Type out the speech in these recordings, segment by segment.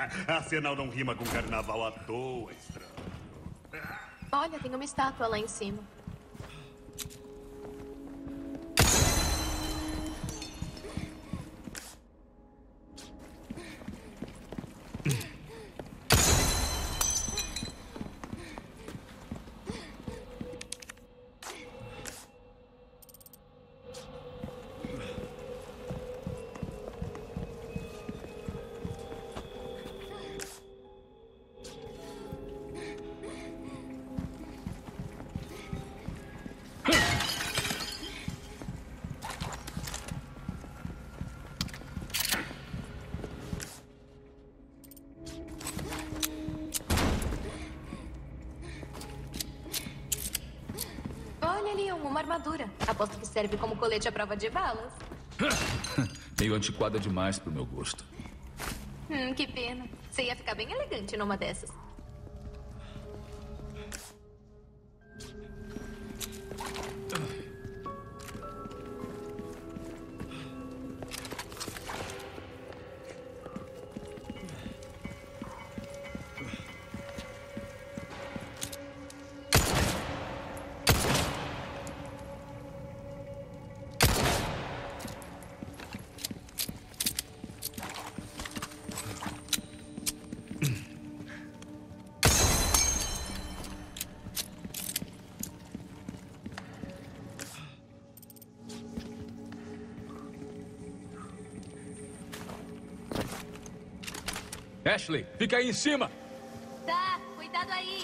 Arsenal não rima com carnaval à toa, estranho. Olha, tem uma estátua lá em cima. Olha ali, uma armadura. Aposto que serve como colete à prova de balas. Meio antiquada demais pro meu gosto. Que pena. Você ia ficar bem elegante numa dessas. Ashley, fica aí em cima! Tá, cuidado aí.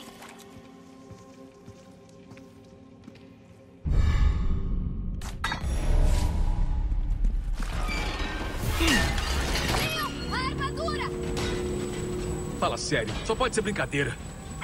Leon, a armadura! Fala sério, só pode ser brincadeira.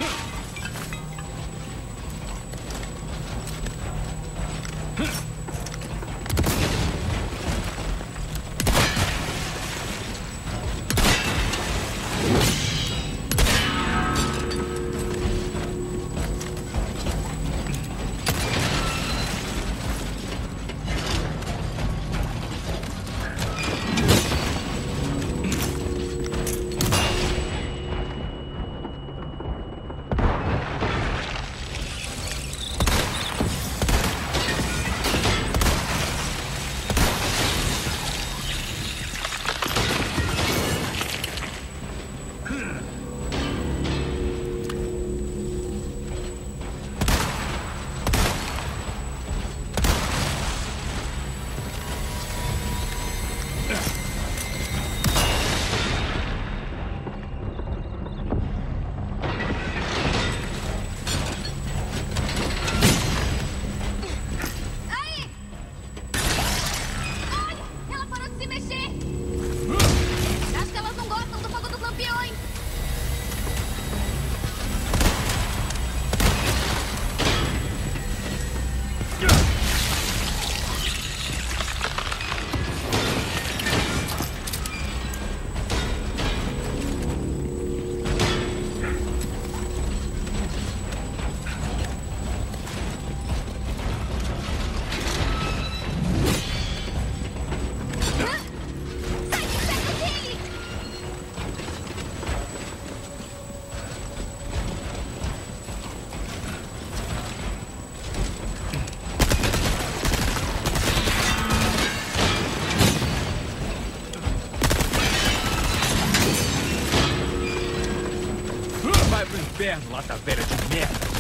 Inferno, lata velha de merda!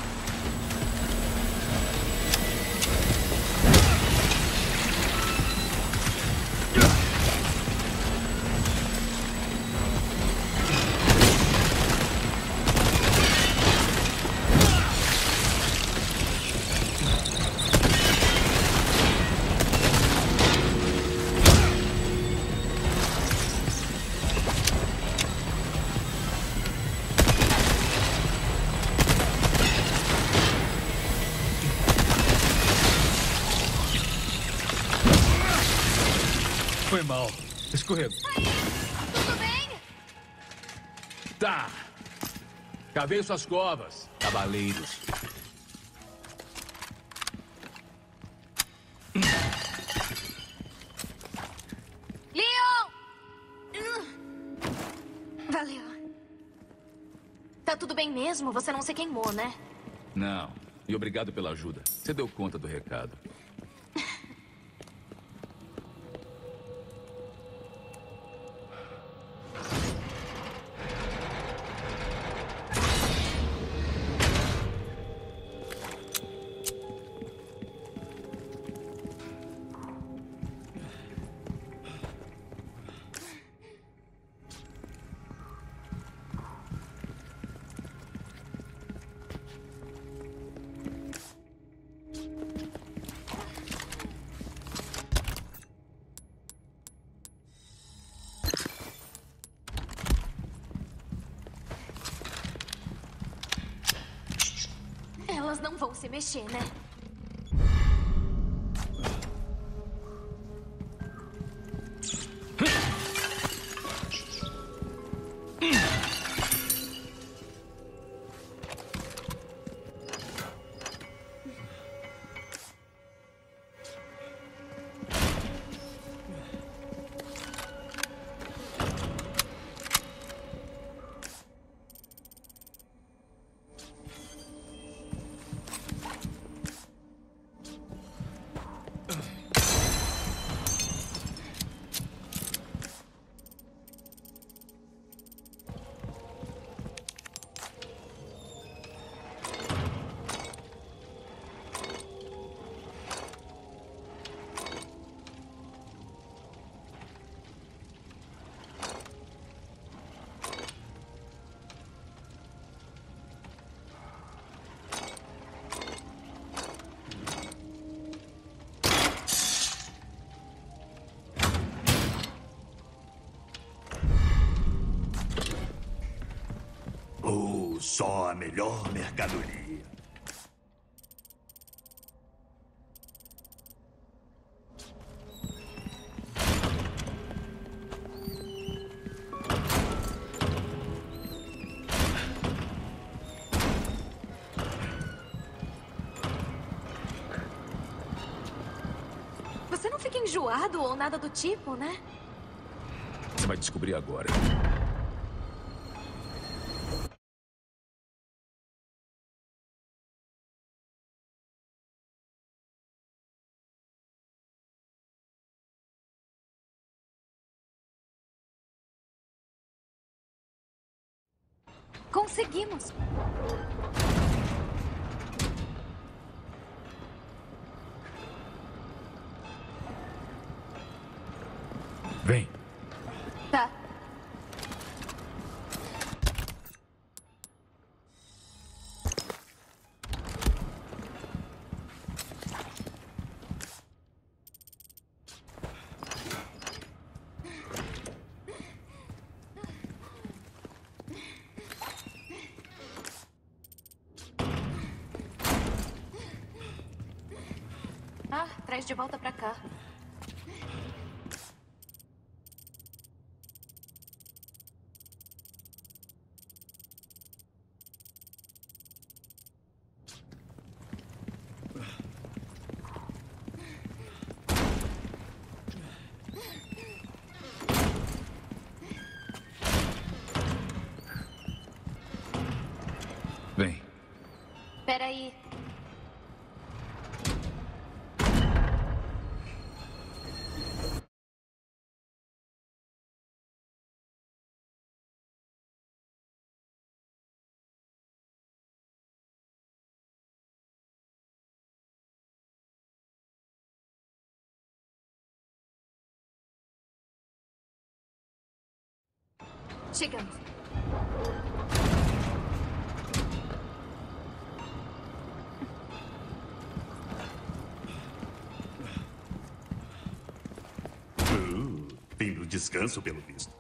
Foi mal. Escorrego. Tudo bem? Tá. Cavei suas covas, cavaleiros. Leon! Valeu. mesmo? Você não se queimou, né? Não. E obrigado pela ajuda. Você deu conta do recado. Elas não vão se mexer, né? Só a melhor mercadoria. Você não fica enjoado ou nada do tipo, né? Você vai descobrir agora. Conseguimos! Vem. Tá. Ah, traz de volta pra cá. Vem. Peraí. Chegamos. Fim do descanso, pelo visto.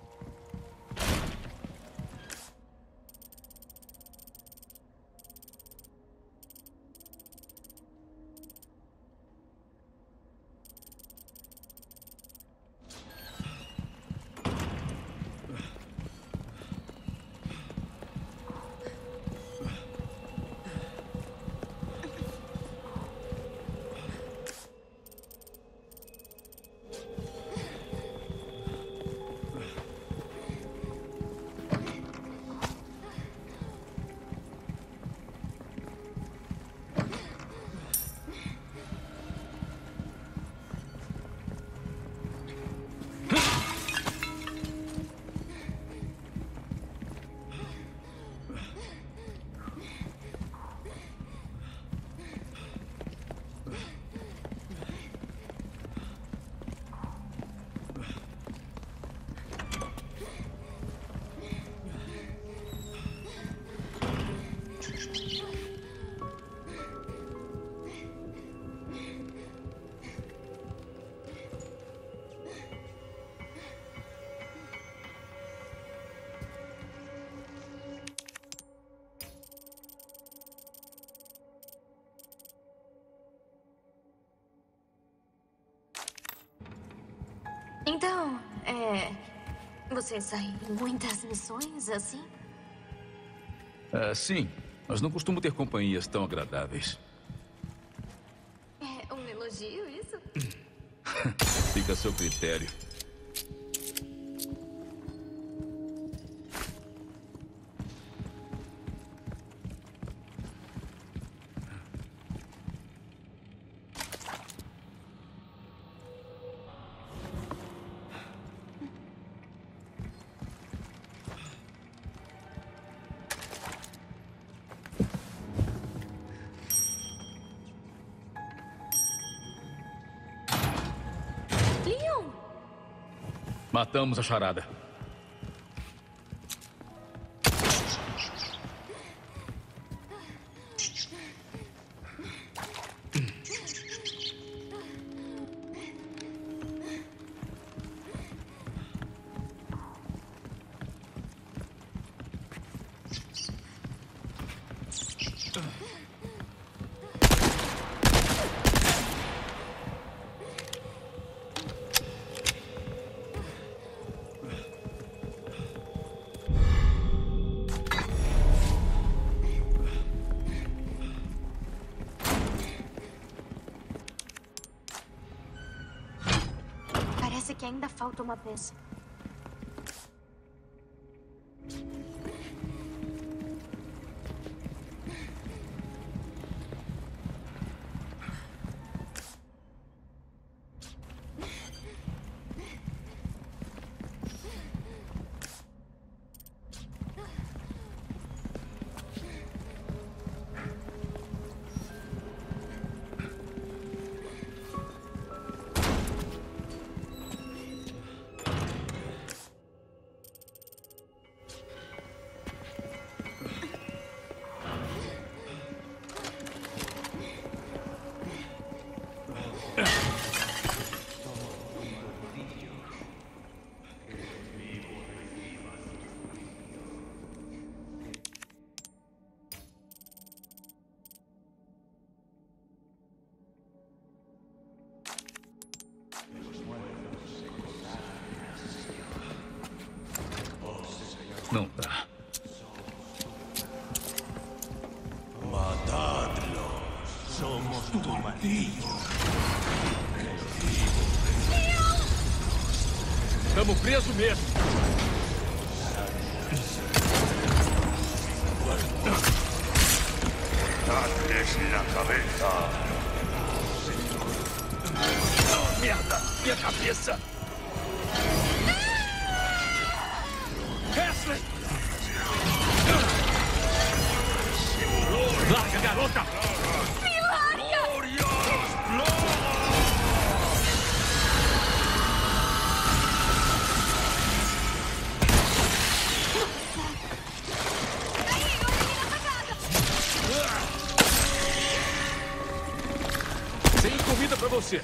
Então, você sai em muitas missões assim? Sim, mas não costumo ter companhias tão agradáveis. É um elogio, isso? Fica a seu critério. Leon! Matamos a charada. Parece que ainda falta uma peça. Não dá. Matadlo. Somos tu martillo. Estamos presos mesmo. Darles la cabeza. Merda! Minha cabeça! Ashley! Larga, garota! Me larga! Sem comida pra você.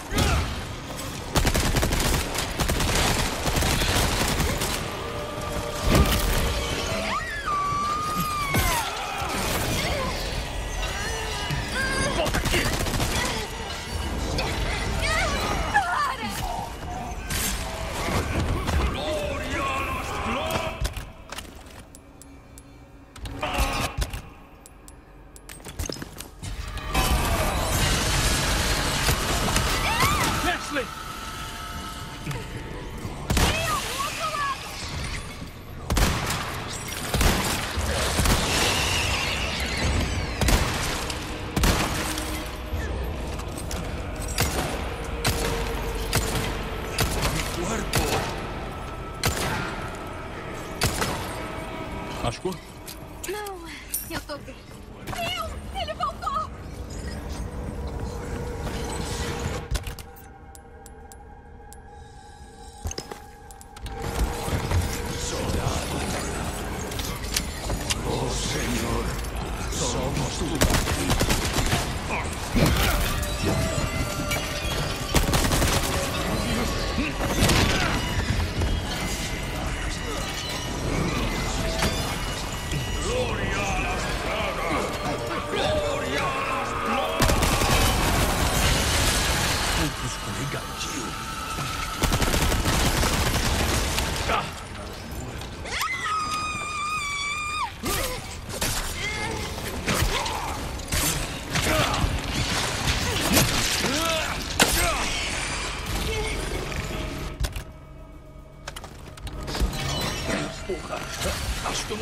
Volta aqui! Ashley! Machucou? Não, eu tô bem. Deus, ele voltou!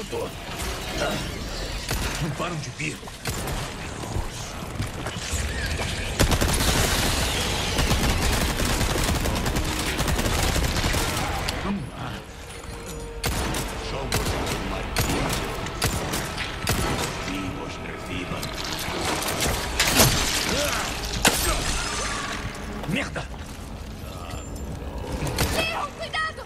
Não param de vir. Vamos lá. Somos uma guia. Vivos recibam. Merda! Leon, cuidado!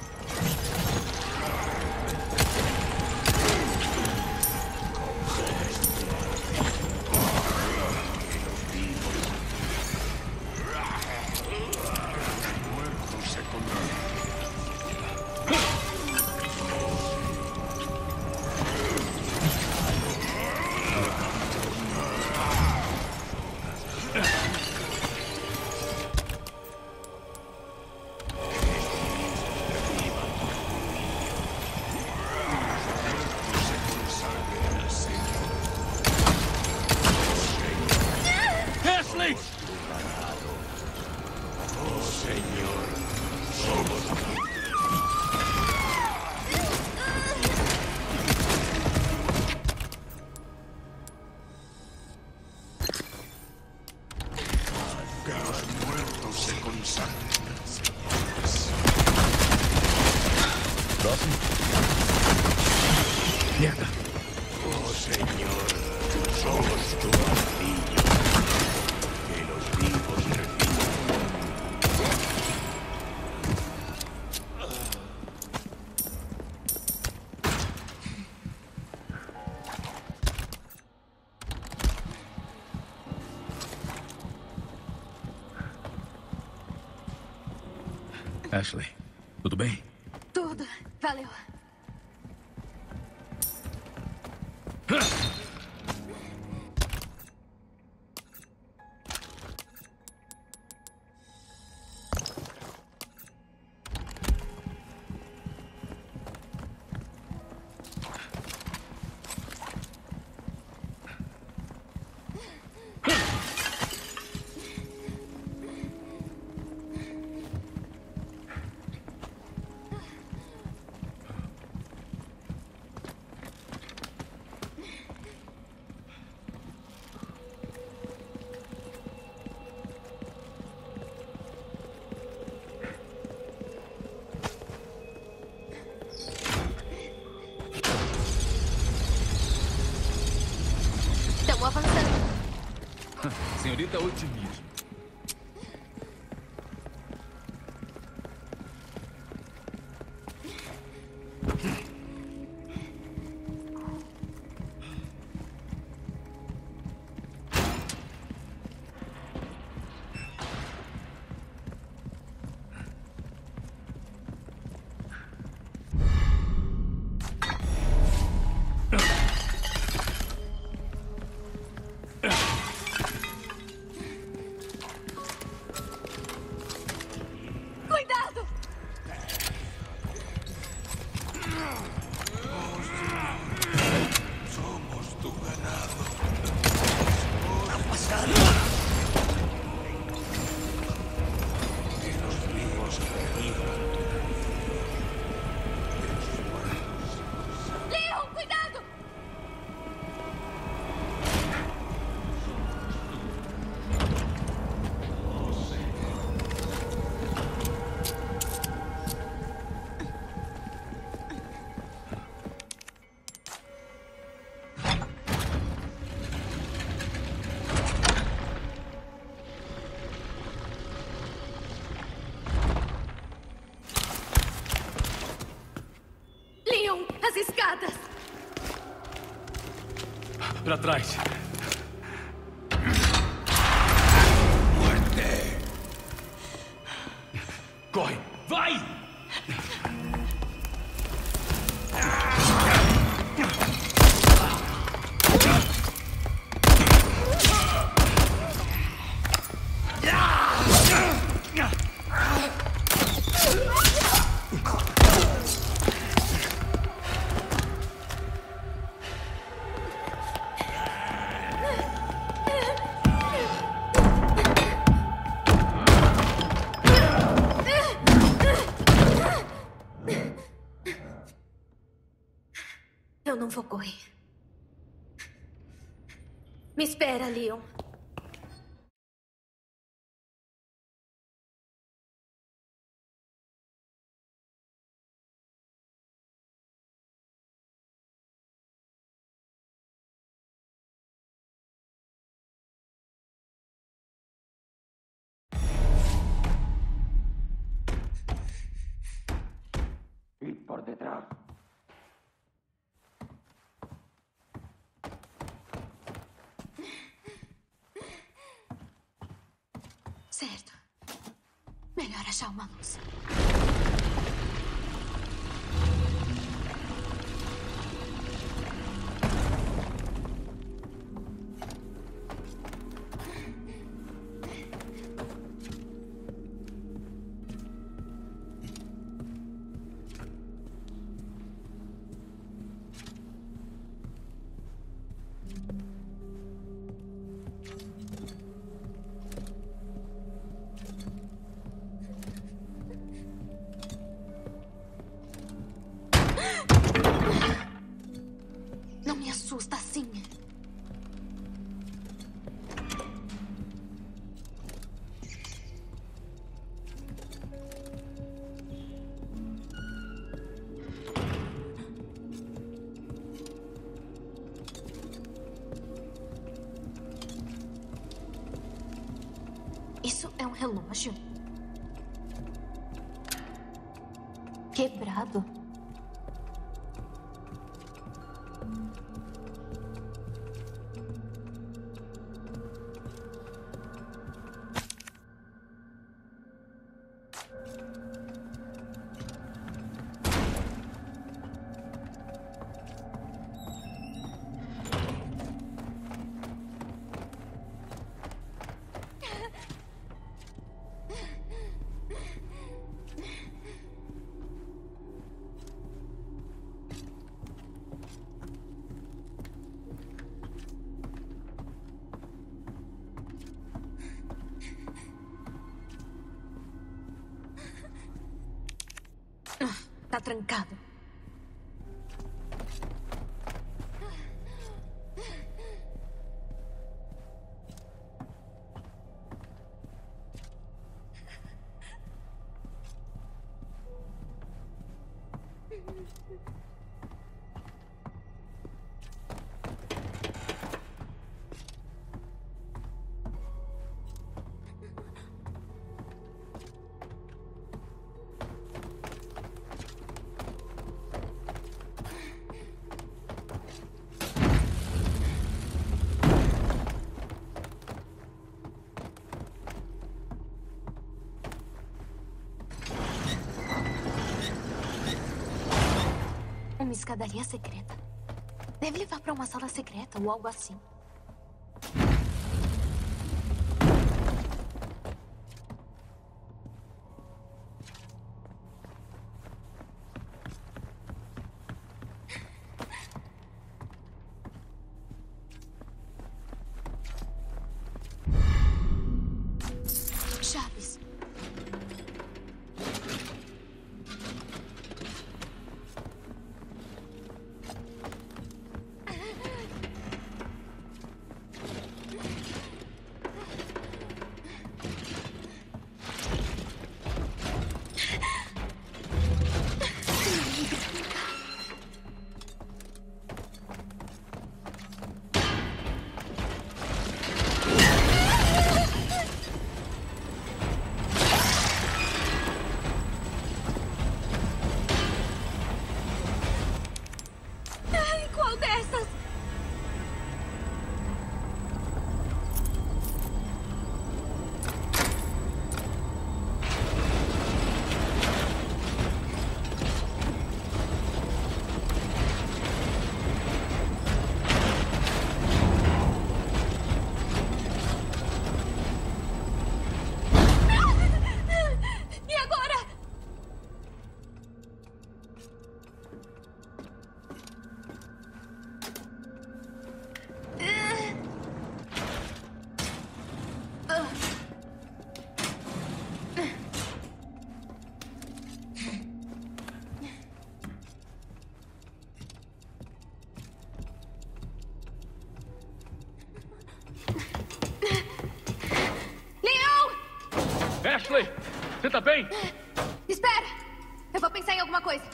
Ashley! Señor, somos que los muertos se consagren, señores. Próximo. Merda! Oh, Señor, somos tu castillo. Que los vivos reciban. Ashley, tudo bem? Tudo. Valeu. Estamos avançando. Senhorita Otimismo. Cuidado! Somos tu ganado. Que los vivos reciban. Leon, cuidado! Leon, as escadas! Pra trás. Muerte. Corre! Vai! vou correr. Me espera, Leon. Y por detrás. Certo. Melhor achar uma luz. Não me assusta assim. Isso é um relógio? Quebrado. Tá trancado. Uma escadaria secreta. Deve levar para uma sala secreta ou algo assim. Chaves. Ashley, você tá bem? Espera! Eu vou pensar em alguma coisa.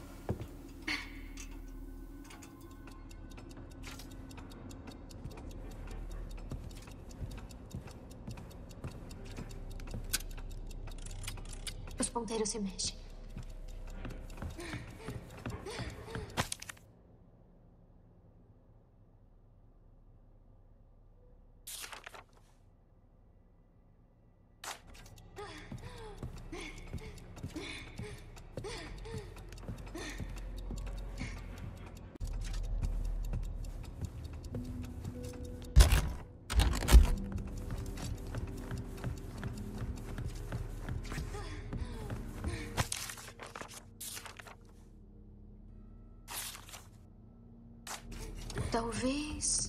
Os ponteiros se mexem. Talvez...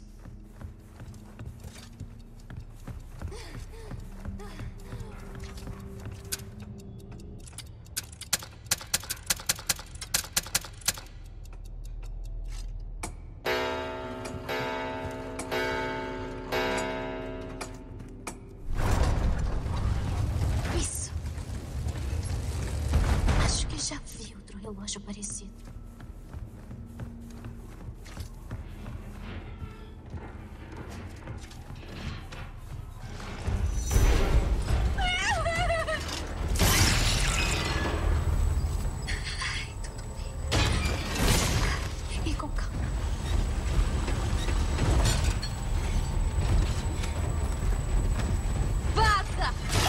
Isso. Acho que já vi outro relógio parecido. E com calma. Vaza!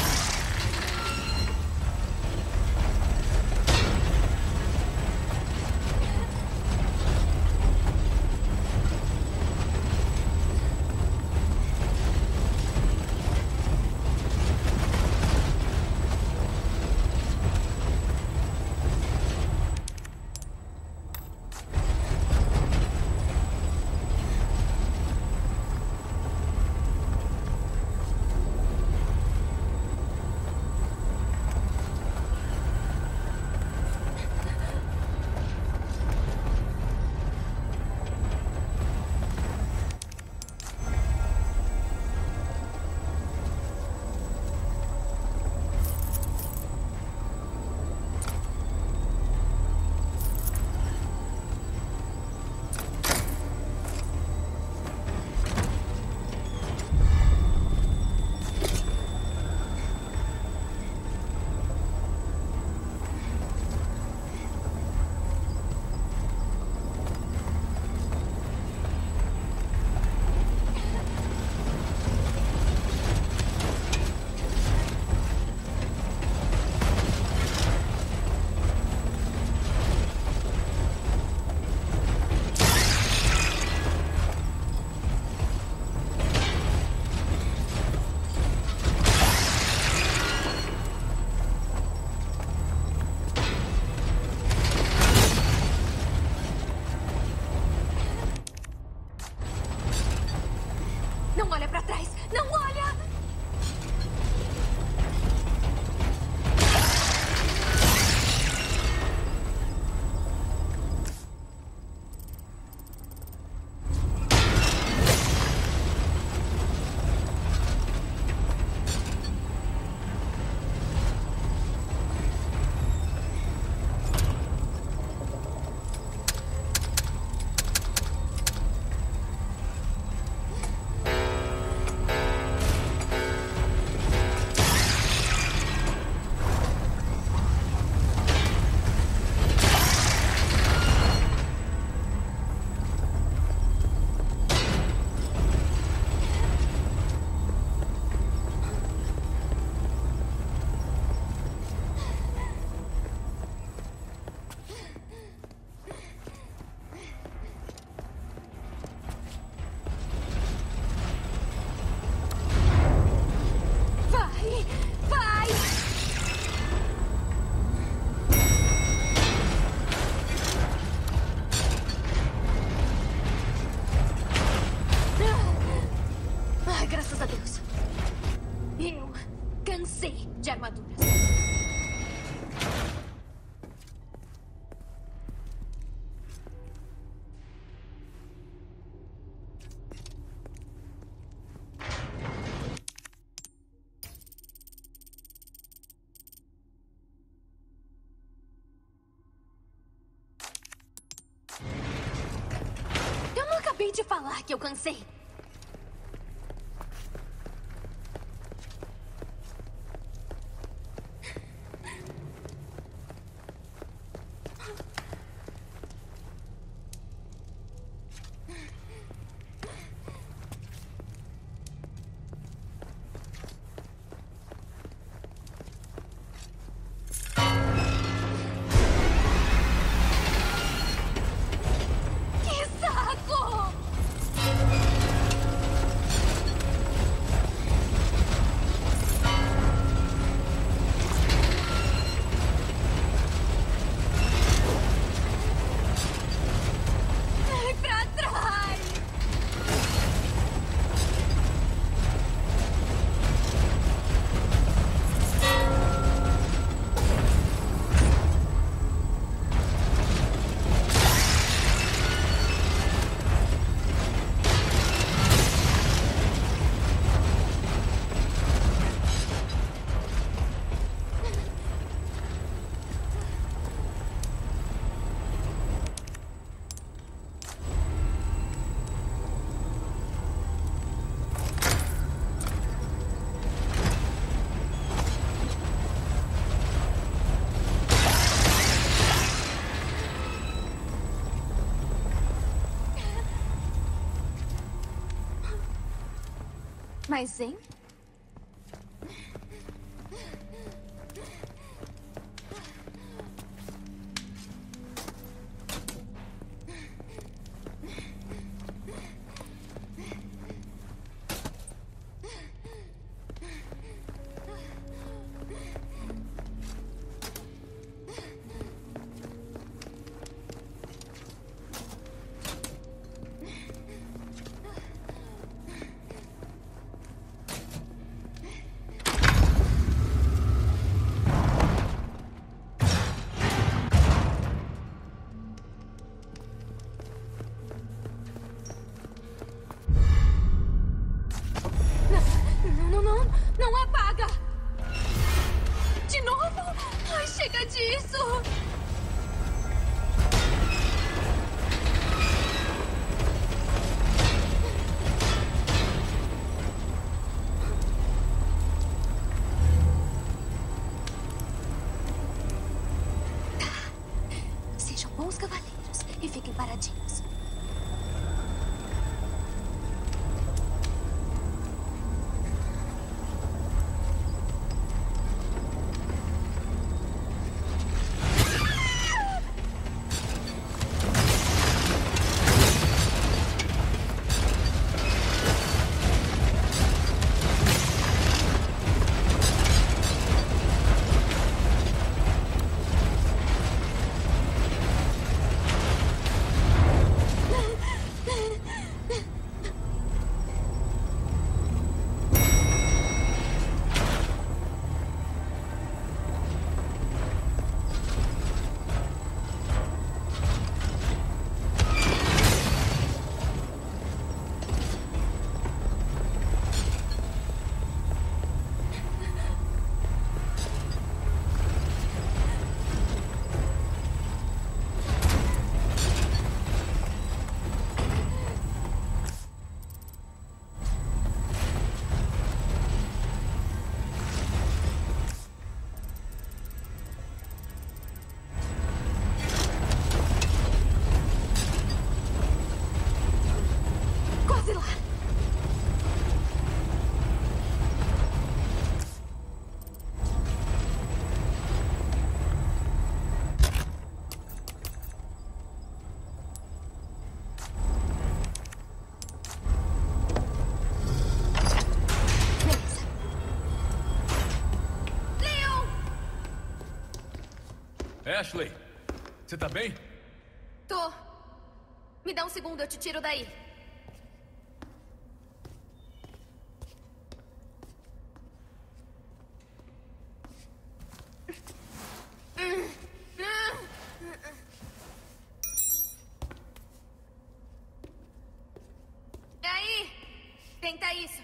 Não olha pra trás! Não olha! Vai! Vai! Ai, graças a Deus. Eu cansei de armaduras. de falar que eu cansei. Que saco! Vai pra trás! Mas, hein? Não, não, não, não apaga! De novo? Ai, chega disso! Sejam bons cavaleiros e fiquem paradinhos. Quase lá! Beleza. Leon! Ashley, você tá bem? Tô. Me dá um segundo, eu te tiro daí. E aí? Tenta isso.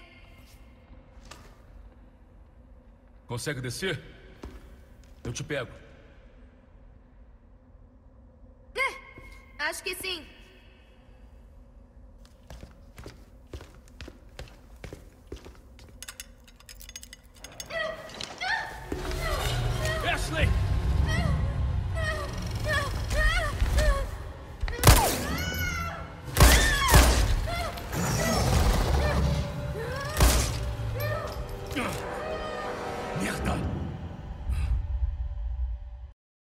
Consegue descer? Eu te pego. Acho que sim. Merda!